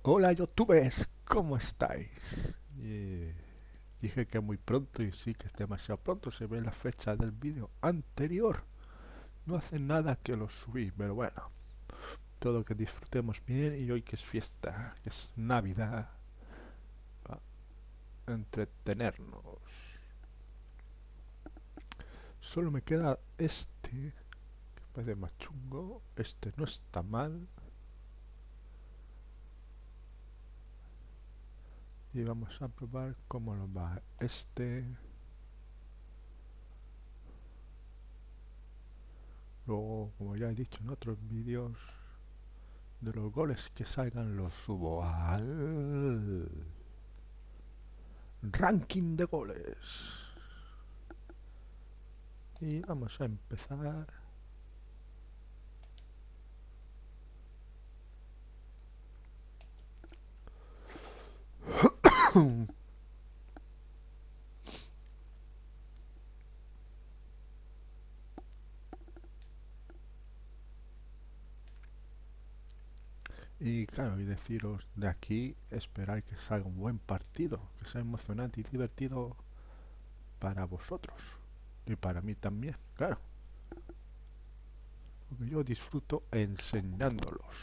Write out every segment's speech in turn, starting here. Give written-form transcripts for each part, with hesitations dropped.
Hola youtubers, ¿cómo estáis? Dije que muy pronto y sí que es demasiado pronto, se ve la fecha del vídeo anterior. No hace nada que lo subí, pero bueno, todo que disfrutemos bien y hoy que es fiesta, que es Navidad, a entretenernos. Solo me queda este, que parece más chungo, este no está mal. Y vamos a probar cómo lo va este. Luego, como ya he dicho en otros vídeos, de los goles que salgan los subo al ranking de goles. Y vamos a empezar. Y claro, y deciros de aquí, esperar que salga un buen partido, que sea emocionante y divertido para vosotros. Y para mí también, claro. Porque yo disfruto enseñándolos.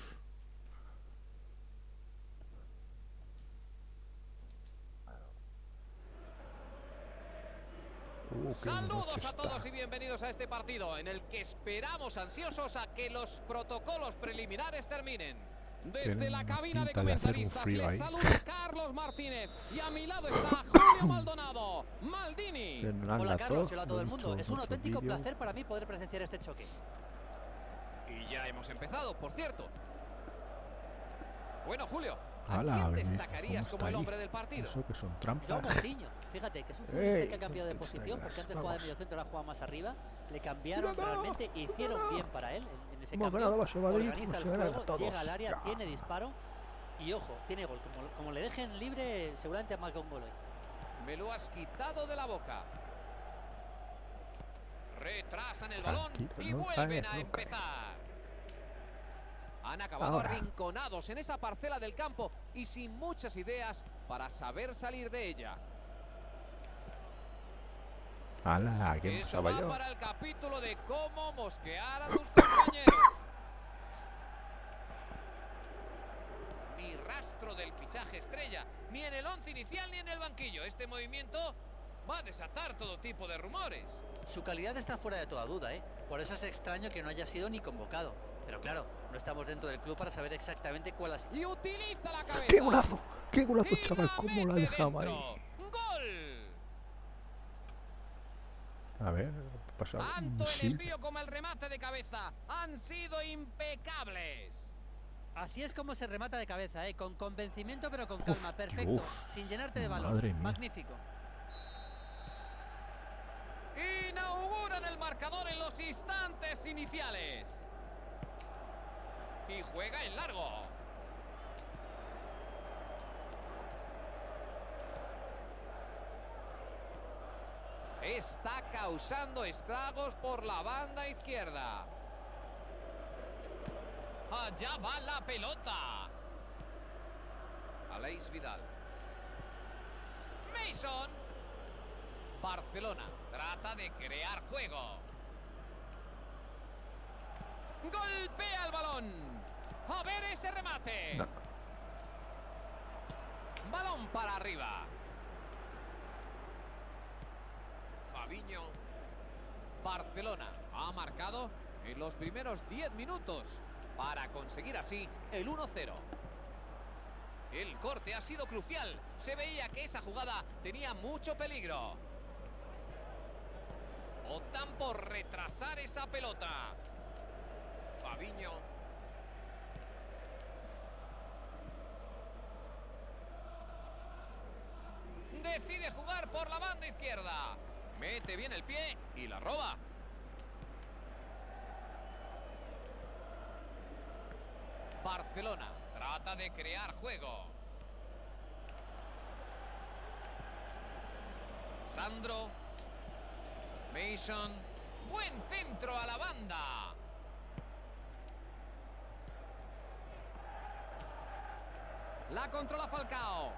Qué noche Saludos a todos está. y bienvenidos a este partido en el que esperamos ansiosos a que los protocolos preliminares terminen. Desde Tienen la una cabina de pinta de hacer un comentaristas frío les ahí. saluda Carlos Martínez y a mi lado está Julio Maldonado, Maldini. Fernando Hola Lato, Carlos y hola a lo todo he el mundo. dicho Es en un otro auténtico vídeo. placer para mí poder presenciar este choque. Y ya hemos empezado, por cierto. Bueno, Julio, ¿a ¡Hala! quién ¿Cómo destacarías como está el ahí? hombre del partido? Eso que son Joao trampas. Moutinho, fíjate que es un futbolista que ¡Ey! ha No cambiado de te posición porque distraigas. antes jugaba de Vamos. mediocentro, ahora juega más arriba. Le cambiaron ¡Cuidado! realmente, hicieron ¡Cuidado! bien para él en ese Hemos cambio. ganado a Madrid, Organiza pues el se ganan a juego, llega al todos. área, Ya. tiene disparo y ojo, tiene gol. Como le dejen libre, seguramente marca un gol hoy. Me lo has quitado de la boca. Retrasan el balón Tranquilo, y no cae, vuelven a no cae. empezar. Han acabado Ahora. arrinconados en esa parcela del campo y sin muchas ideas para saber salir de ella. ¡Hala! ¿Qué Eso pasaba va yo? para el capítulo de cómo mosquear a tus compañeros. Ni rastro del fichaje estrella, ni en el once inicial ni en el banquillo. Este movimiento va a desatar todo tipo de rumores. Su calidad está fuera de toda duda, ¿eh? Por eso es extraño que no haya sido ni convocado. Pero claro, no estamos dentro del club para saber exactamente cuál ha sido. Y utiliza la cabeza. ¡Qué golazo! ¡Qué golazo, Y chaval! la ¿Cómo lo ha mete dejado ahí? dentro. ¡Gol! A ver, ¿qué ha pasado? Un Tanto el misil. envío como el remate de cabeza han sido impecables. Así es como se remata de cabeza, ¿eh? Con convencimiento pero con calma. Uf, Perfecto, uf. sin llenarte de balón. Madre mía. Magnífico. Inauguran el marcador en los instantes iniciales. Y juega en largo. Está causando estragos por la banda izquierda. Allá va la pelota. Aleix Vidal. Mason. Barcelona trata de crear juego. Golpea el balón. A ver ese remate. No. Balón para arriba. Fabiño. Barcelona ha marcado en los primeros 10 minutos para conseguir así el 1-0. El corte ha sido crucial. Se veía que esa jugada tenía mucho peligro. Optan por retrasar esa pelota. Fabiño. Decide jugar por la banda izquierda. Mete bien el pie y la roba. Barcelona trata de crear juego. Sandro. Mason. Buen centro a la banda. La controla Falcao.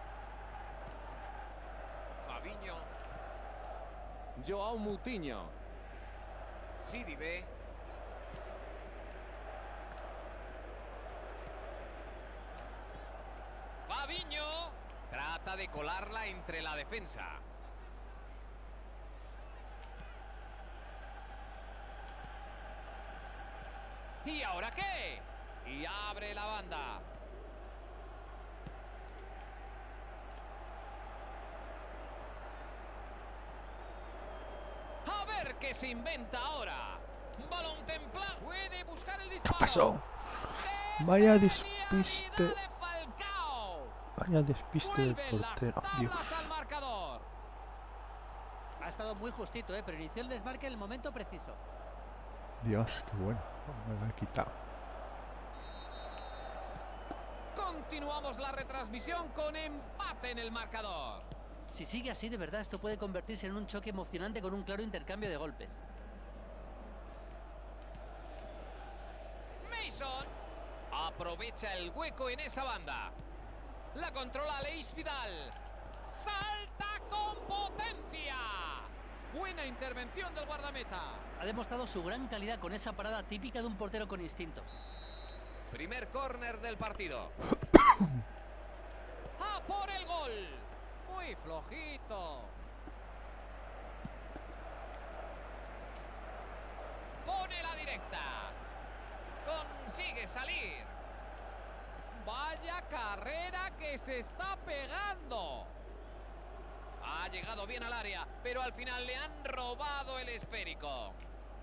Fabinho. Joao Moutinho. Sidibe. Fabinho. Trata de colarla entre la defensa. ¿Y ahora qué? Y abre la banda. A ver qué se inventa ahora. Balón templado. Puede buscar el disparo. ¿Qué pasó? Vaya despiste. De Falcao. Vaya despiste del Vuelve las portero. tablas Dios. al marcador. Ha estado muy justito, pero inició el desmarque en el momento preciso. Dios, qué bueno. Me lo he quitado. Continuamos la retransmisión con empate en el marcador. Si sigue así, de verdad, esto puede convertirse en un choque emocionante con un claro intercambio de golpes. Mason aprovecha el hueco en esa banda. La controla Aleix Vidal. Salta con potencia. Buena intervención del guardameta. Ha demostrado su gran calidad con esa parada típica de un portero con instinto. Primer córner del partido. ¡A por el gol! Muy flojito. Pone la directa. Consigue salir. Vaya carrera que se está pegando. Ha llegado bien al área, pero al final le han robado el esférico.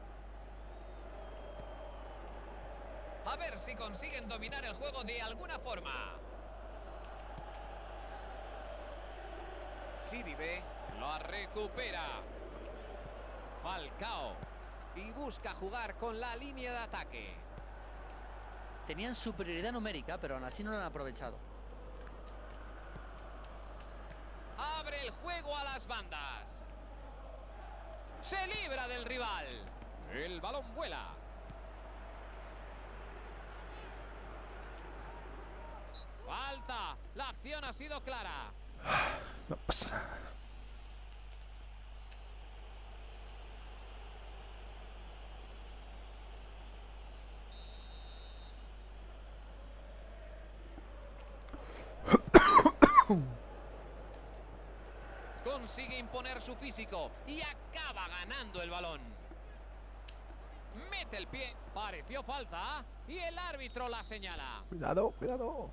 A ver si consiguen dominar el juego de alguna forma. Sidibe lo recupera. Falcao. Y busca jugar con la línea de ataque. Tenían superioridad numérica, pero aún así no lo han aprovechado. Abre el juego a las bandas. Se libra del rival. El balón vuela. Falta. La acción ha sido clara. No pasa nada. Consigue imponer su físico y acaba ganando el balón. Mete el pie. Pareció falta y el árbitro la señala. Cuidado, cuidado.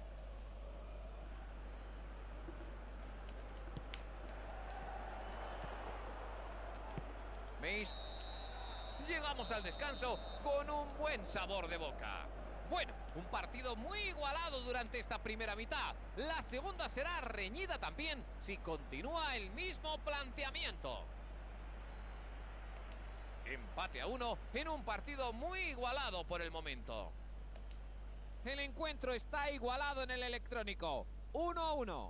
Llegamos al descanso con un buen sabor de boca. Bueno, un partido muy igualado durante esta primera mitad. La segunda será reñida también si continúa el mismo planteamiento. Empate a 1 en un partido muy igualado por el momento. El encuentro está igualado en el electrónico. 1-1.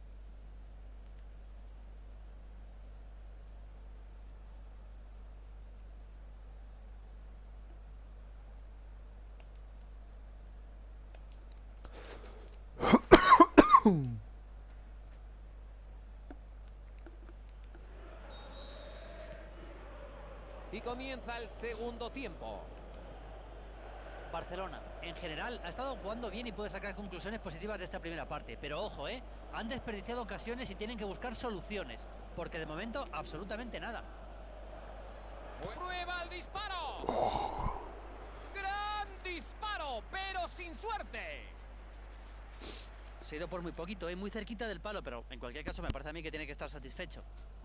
Y comienza el segundo tiempo. Barcelona, en general, ha estado jugando bien y puede sacar conclusiones positivas de esta primera parte. Pero ojo, han desperdiciado ocasiones y tienen que buscar soluciones. Porque de momento, absolutamente nada. ¡Prueba el disparo! ¡Gran disparo, pero sin suerte! Se ha ido por muy poquito, muy cerquita del palo, pero en cualquier caso me parece a mí que tiene que estar satisfecho.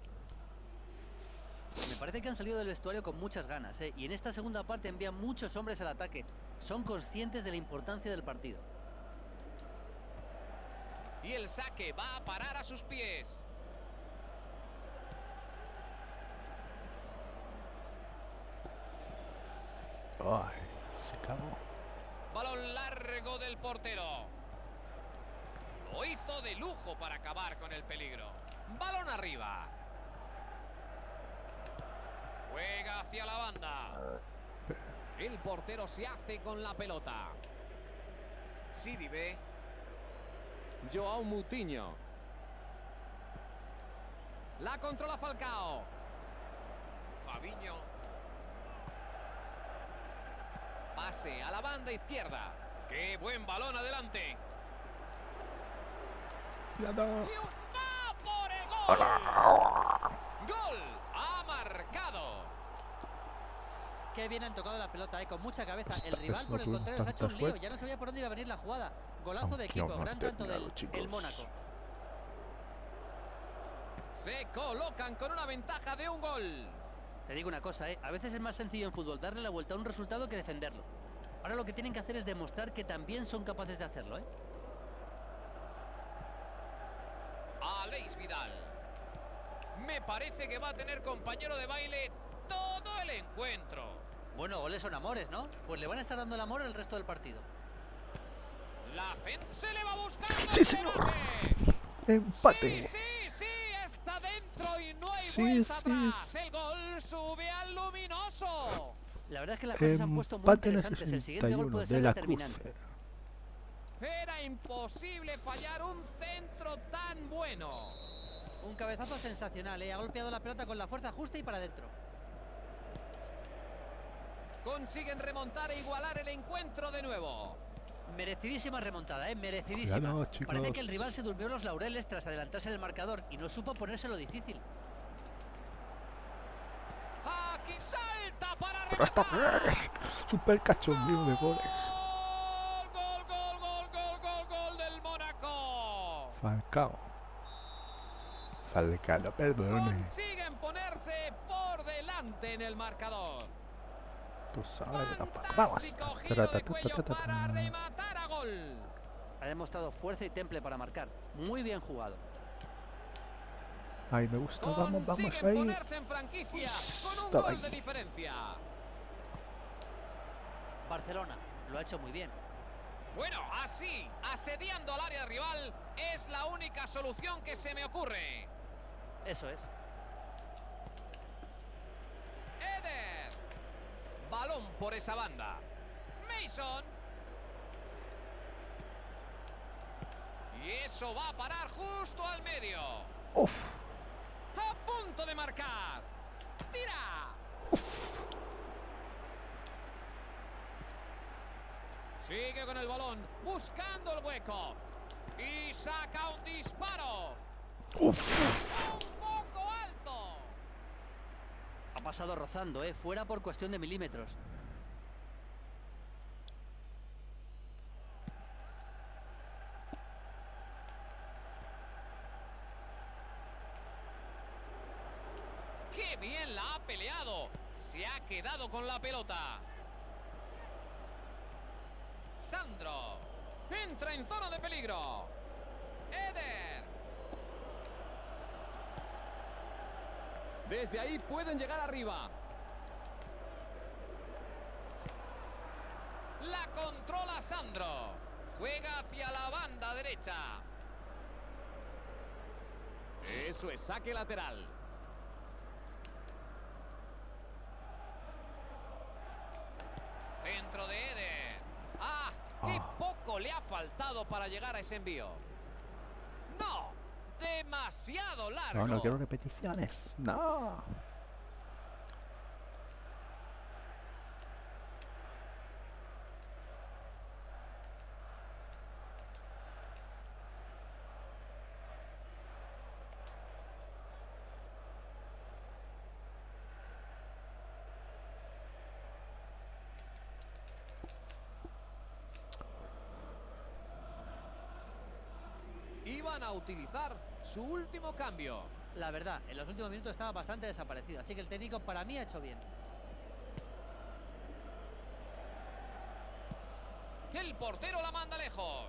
Me parece que han salido del vestuario con muchas ganas, y en esta segunda parte envían muchos hombres al ataque. Son conscientes de la importancia del partido. Y el saque va a parar a sus pies. Ay, se cagó. Balón largo del portero. Lo hizo de lujo para acabar con el peligro. Balón arriba. Juega hacia la banda. El portero se hace con la pelota. Sidibe. Joao Moutinho. La controla Falcao. Fabinho. Pase a la banda izquierda. ¡Qué buen balón adelante! Cuidado. ¡Y ¡va por el gol! ¡Gol! ¡Ha marcado! Qué bien han tocado la pelota, con mucha cabeza. El Esta rival, vez por no el contrario, se ha hecho un tanta lío. suerte. Ya no sabía por dónde iba a venir la jugada. Golazo de Aunque equipo, aún no gran han tanto terminado, del chicos. el Mónaco. Se colocan con una ventaja de un gol. Te digo una cosa, a veces es más sencillo en fútbol darle la vuelta a un resultado que defenderlo. Ahora lo que tienen que hacer es demostrar que también son capaces de hacerlo, Aleix Vidal. Me parece que va a tener compañero de baile todo el encuentro. Bueno, goles son amores, ¿no? Pues le van a estar dando el amor el resto del partido. La gente se le va a buscar. ¡Sí, señor! ¡Empate! Sí, está dentro y no hay Sí, vuelta sí, atrás. El gol sube al luminoso. La verdad es que las cosas se han puesto muy Empate en el interesantes. El siguiente gol 61 puede de ser la determinante. Cruz. Era imposible fallar un centro tan bueno. Un cabezazo sensacional, Ha golpeado la pelota con la fuerza justa y para adentro. Consiguen remontar e igualar el encuentro de nuevo. Merecidísima remontada, merecidísima. Cuidado, chicos. Parece que el rival se durmió los laureles tras adelantarse en el marcador y no supo ponérselo difícil. Aquí salta para ¡Pero esto rematar. qué es! ¡Super cachondeo de goles! Gol del Mónaco. Falcao. Falcao, perdone. Consiguen ponerse por delante en el marcador. Tú sabes que tampoco. Vamos. Fantástico giro de cuello para rematar a gol. Ha demostrado fuerza y temple para marcar. Muy bien jugado. Ay, me gusta. Vamos Consiguen ahí. ponerse en franquicia con un Estaba gol ahí. de diferencia. Barcelona lo ha hecho muy bien. Bueno, así, asediando al área rival, es la única solución que se me ocurre. Eso es. Eder. Balón por esa banda. Mason. Y eso va a parar justo al medio. Uf. A punto de marcar. Tira. Sigue con el balón, buscando el hueco. Y saca un disparo. Uf. Un poco alto. Ha pasado rozando, fuera por cuestión de milímetros. ¡Qué bien la ha peleado! Se ha quedado con la pelota. Sandro. Entra en zona de peligro. Eder. Desde ahí pueden llegar arriba. La controla Sandro. Juega hacia la banda derecha. Eso es saque lateral. Centro de Eder. ¡Ah! ¡Qué poco le ha faltado para llegar a ese envío! ¡No! ¡Demasiado largo! No, no quiero repeticiones. No. Iban a utilizar su último cambio. La verdad, en los últimos minutos estaba bastante desaparecido, así que el técnico para mí ha hecho bien. El portero la manda lejos.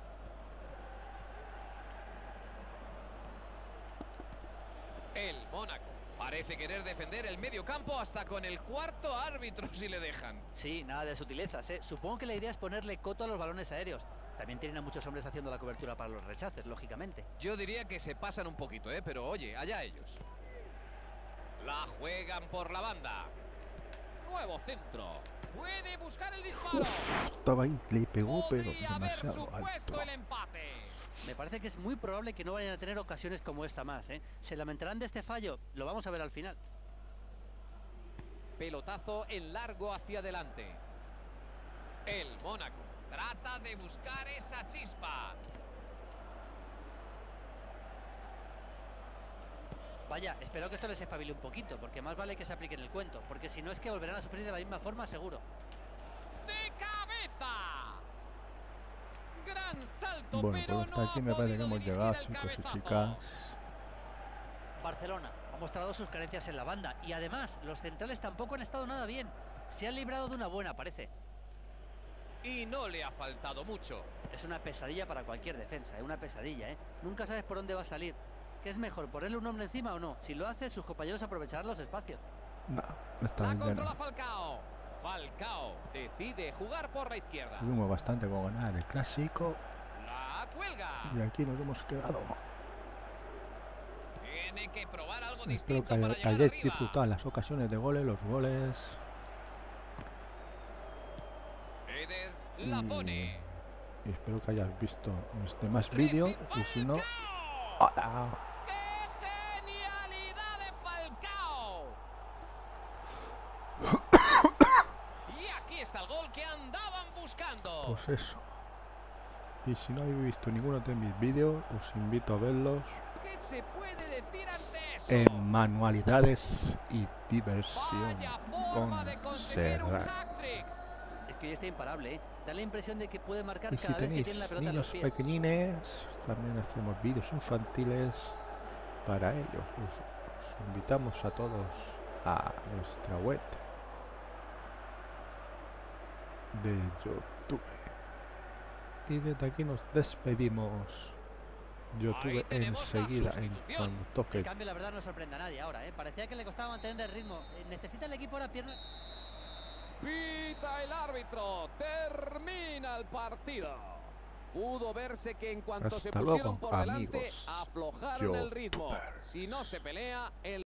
El Mónaco parece querer defender el medio campo hasta con el cuarto árbitro si le dejan. Sí, nada de sutilezas, Supongo que la idea es ponerle coto a los balones aéreos. También tienen a muchos hombres haciendo la cobertura para los rechaces, lógicamente. Yo diría que se pasan un poquito, pero oye, allá ellos. La juegan por la banda. Nuevo centro. Puede buscar el disparo. Estaba ahí, le pegó, pero Podría haber demasiado supuesto alto. el empate. Me parece que es muy probable que no vayan a tener ocasiones como esta más, ¿eh? Se lamentarán de este fallo, lo vamos a ver al final. Pelotazo en largo hacia adelante. El Mónaco trata de buscar esa chispa. Vaya, espero que esto les espabile un poquito, porque más vale que se apliquen el cuento, porque si no es que volverán a sufrir de la misma forma, seguro. ¡De cabeza! Gran salto, Bueno, pero pues hasta no aquí ha me parece que podido hemos dirigir llegado, el chicos y cabezazo. chicas. Barcelona ha mostrado sus carencias en la banda y además los centrales tampoco han estado nada bien. Se han librado de una buena, parece. Y no le ha faltado mucho. Es una pesadilla para cualquier defensa, una pesadilla, ¿eh? Nunca sabes por dónde va a salir. ¿Qué es mejor, ponerle un hombre encima o no? Si lo hace, sus compañeros aprovecharán los espacios. No, esta La vez ya controla no. Falcao. Falcao decide jugar por la izquierda. Tuvimos bastante con ganar el clásico La cuelga. y aquí nos hemos quedado. Tiene que probar algo Espero distinto que para llegar hayáis arriba. disfrutado las ocasiones de goles, los goles. Eder la pone. Y espero que hayas visto los demás vídeos y si no... Falcao. ¡Hola! ¡Qué genialidad de Falcao! Y aquí está el gol que andaban buscando. Pues eso. Y si no habéis visto ninguno de mis vídeos, os invito a verlos ¿Qué se puede decir ante eso? en Manualidades y Diversión Vaya forma con de conseguir un Serrat. hat-trick. Es que hoy está imparable, ¿eh? Da la impresión de que puede marcar Y si cada vez que tenéis tiene la pelota en niños los pies. pequeñines, también hacemos vídeos infantiles para ellos. Os invitamos a todos a nuestra web de YouTube. Y desde aquí nos despedimos. YouTube Ahí tenemos la enseguida, en sustitución. cuando El toque. cambio, la verdad, no sorprende a nadie ahora, ¿eh? Parecía que le costaba mantener el ritmo. Necesita el equipo ahora piernas. Pita el árbitro. Termina el partido. Pudo verse que en cuanto se Hasta pusieron luego, por delante, amigos aflojaron el ritmo. youtubers. Si no se pelea, el